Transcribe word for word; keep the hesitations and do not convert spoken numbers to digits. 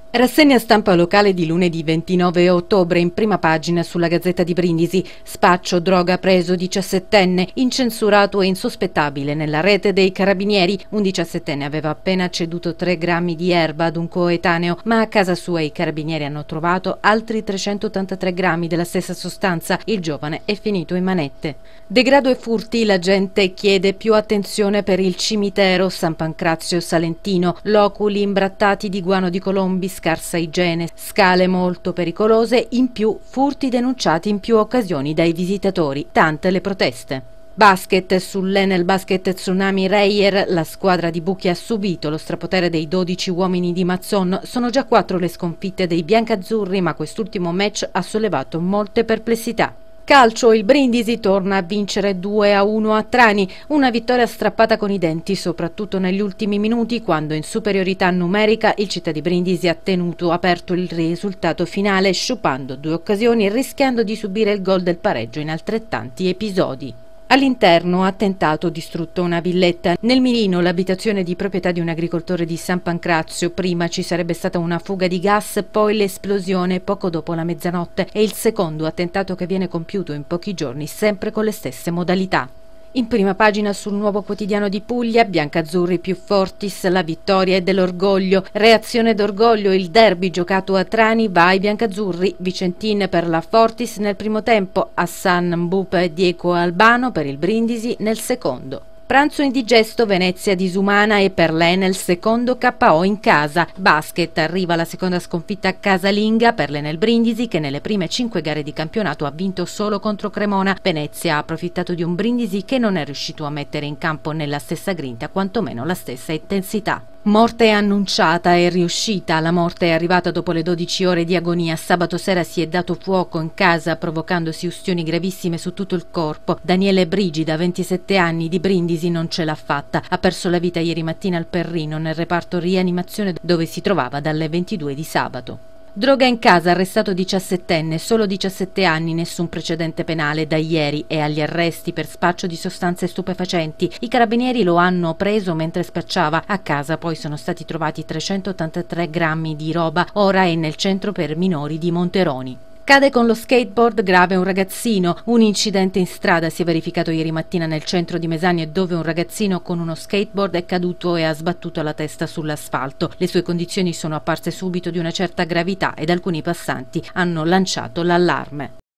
Rassegna stampa locale di lunedì ventinove ottobre, in prima pagina sulla Gazzetta di Brindisi. Spaccio droga preso diciassettenne, incensurato e insospettabile nella rete dei carabinieri. Un diciassettenne aveva appena ceduto tre grammi di erba ad un coetaneo, ma a casa sua i carabinieri hanno trovato altri trecentottantatré grammi della stessa sostanza. Il giovane è finito in manette. Degrado e furti, la gente chiede più attenzione per il cimitero San Pancrazio Salentino. Loculi imbrattati di guano di colombi, scarsa igiene, scale molto pericolose, in più furti denunciati in più occasioni dai visitatori, tante le proteste. Basket, sull'Enel Basket Tsunami Reyer, la squadra di Buchi ha subito lo strapotere dei dodici uomini di Mazzon. Sono già quattro le sconfitte dei biancazzurri, ma quest'ultimo match ha sollevato molte perplessità. Calcio, il Brindisi torna a vincere due a uno a Trani, una vittoria strappata con i denti, soprattutto negli ultimi minuti, quando in superiorità numerica il Città di Brindisi ha tenuto aperto il risultato finale, sciupando due occasioni e rischiando di subire il gol del pareggio in altrettanti episodi. All'interno, attentato, distrutto una villetta. Nel mirino, l'abitazione di proprietà di un agricoltore di San Pancrazio. Prima ci sarebbe stata una fuga di gas, poi l'esplosione poco dopo la mezzanotte. È il secondo attentato che viene compiuto in pochi giorni, sempre con le stesse modalità. In prima pagina sul Nuovo Quotidiano di Puglia, biancazzurri più fortis, la vittoria è dell'orgoglio. Reazione d'orgoglio, il derby giocato a Trani va ai biancazzurri. Vicentin per la Fortis nel primo tempo, Hassan Mbup e Diego Albano per il Brindisi nel secondo. Pranzo indigesto, Venezia disumana e per l'Enel secondo K O in casa. Basket, arriva la seconda sconfitta casalinga per l'Enel Brindisi, che nelle prime cinque gare di campionato ha vinto solo contro Cremona. Venezia ha approfittato di un Brindisi che non è riuscito a mettere in campo nella stessa grinta, quantomeno la stessa intensità. Morte annunciata e riuscita. La morte è arrivata dopo le dodici ore di agonia. Sabato sera si è dato fuoco in casa, provocandosi ustioni gravissime su tutto il corpo. Daniele Brigida, ventisette anni, di Brindisi, non ce l'ha fatta. Ha perso la vita ieri mattina al Perrino, nel reparto rianimazione dove si trovava dalle ventidue di sabato. Droga in casa, arrestato diciassettenne, solo diciassette anni, nessun precedente penale da ieri, e agli arresti per spaccio di sostanze stupefacenti. I carabinieri lo hanno preso mentre spacciava. A casa poi sono stati trovati trecentottantatré grammi di roba. Ora è nel centro per minori di Monteroni. Cade con lo skateboard grave un ragazzino. Un incidente in strada si è verificato ieri mattina nel centro di Mesagne, dove un ragazzino con uno skateboard è caduto e ha sbattuto la testa sull'asfalto. Le sue condizioni sono apparse subito di una certa gravità ed alcuni passanti hanno lanciato l'allarme.